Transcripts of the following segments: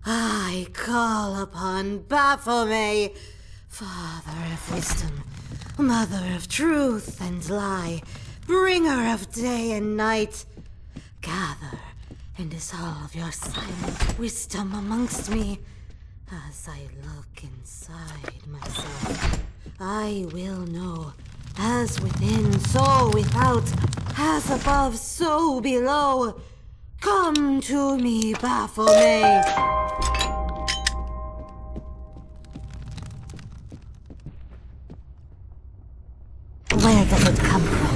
I call upon Baphomet, Father of wisdom, Mother of truth and lie, Bringer of day and night. Gather and dissolve your silent wisdom amongst me. As I look inside myself, I will know, as within, so without, as above, so below. Come to me, Baphomet. Where does it come from?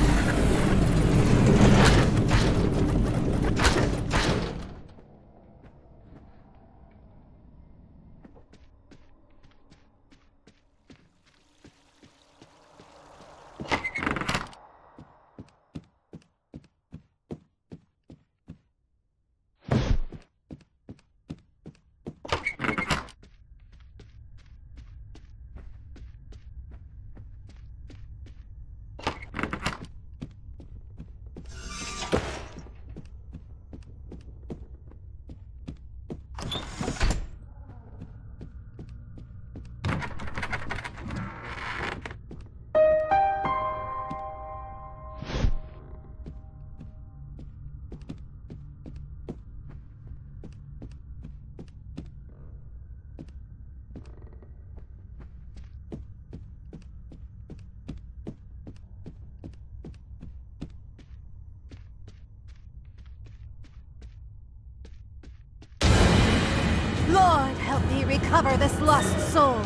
Lord, help me recover this lost soul.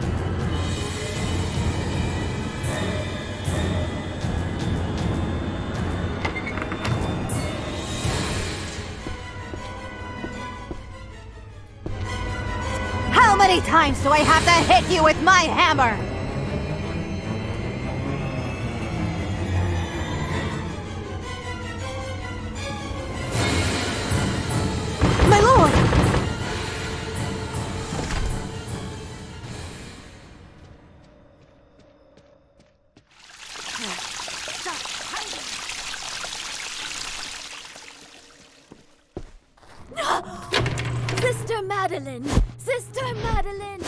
How many times do I have to hit you with my hammer? My lord! Sister Madeline! Sister Madeline!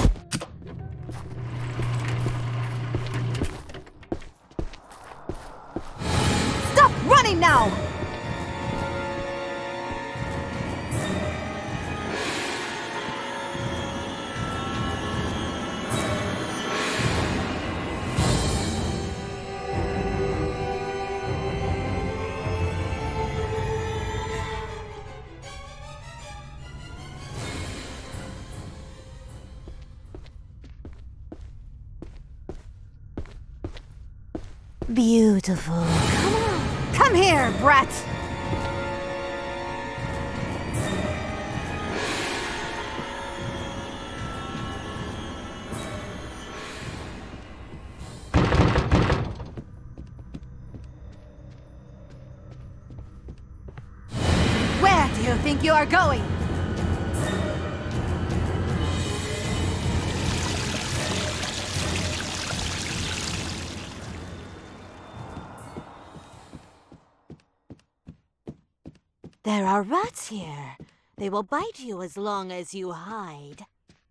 Stop running now! Beautiful. Come on. Come here, brat! Where do you think you are going? There are rats here. They will bite you as long as you hide.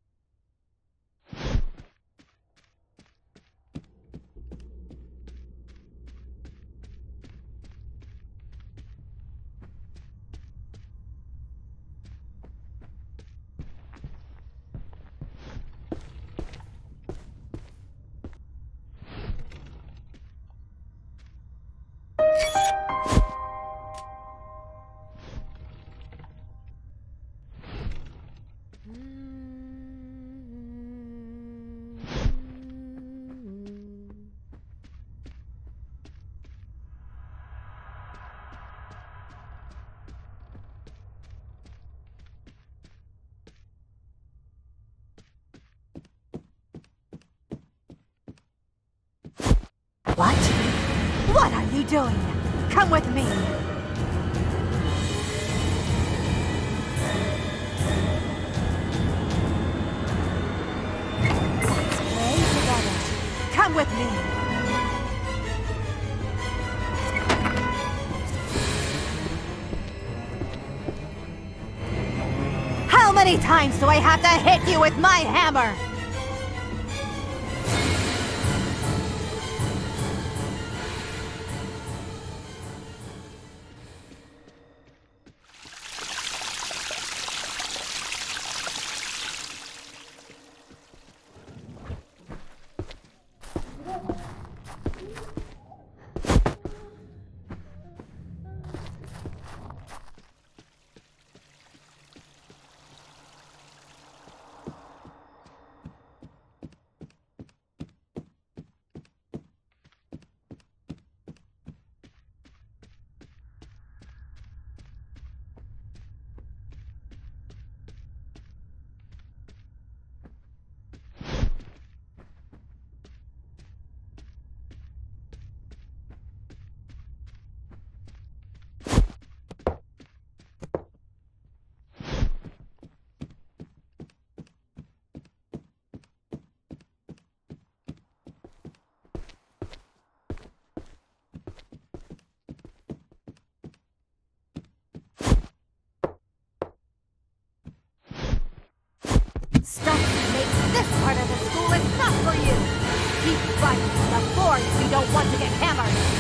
What? What are you doing? Come with me. Let's play together. Come with me. How many many times do I have to hit you with my hammer? Stuff that makes this part of the school is not for you! Keep fighting on the floor if you don't want to get hammered!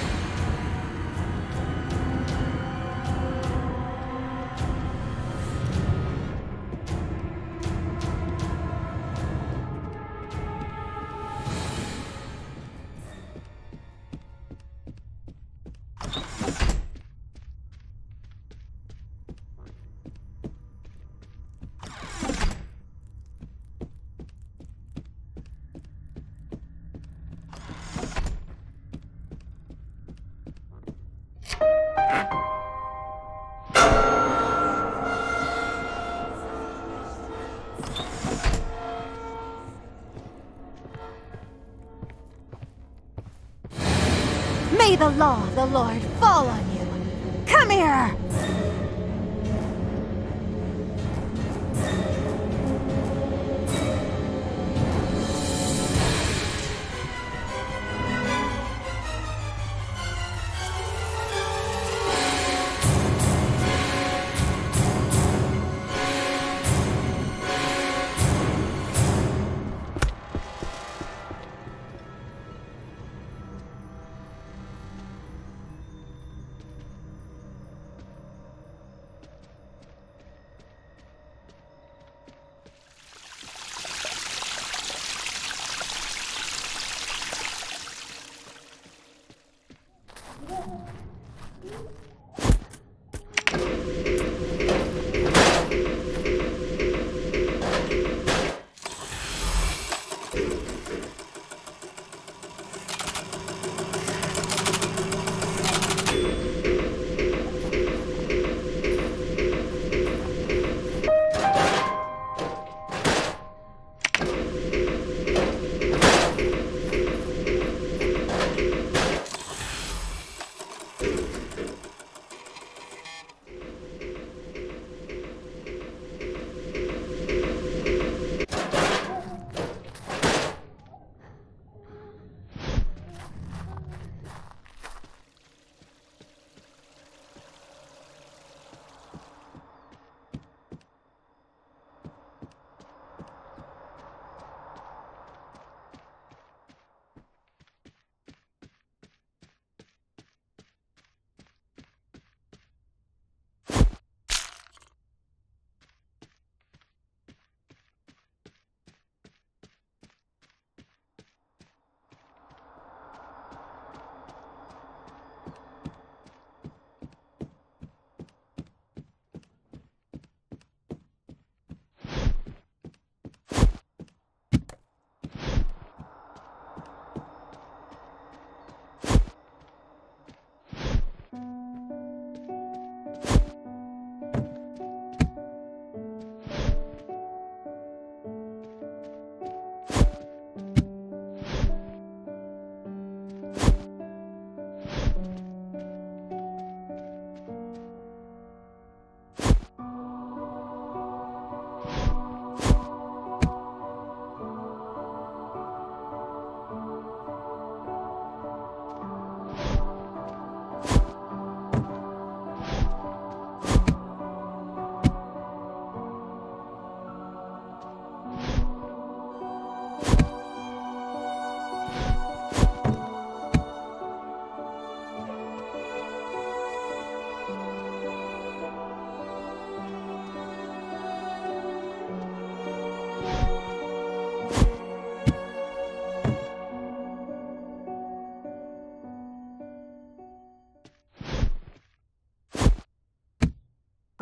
May the law of the Lord fall on you! Come here!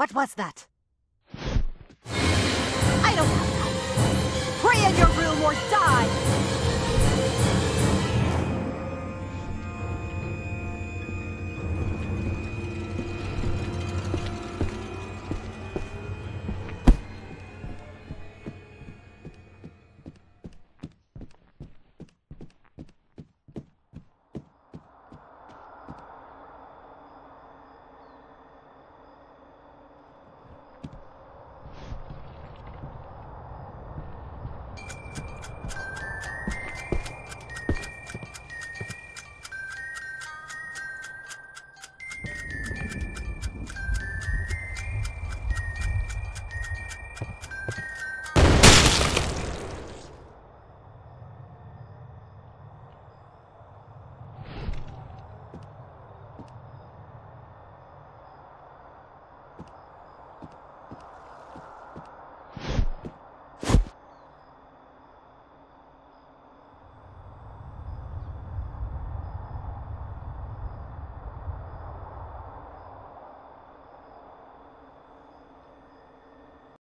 What was that? I don't have time. Pray in your room or die!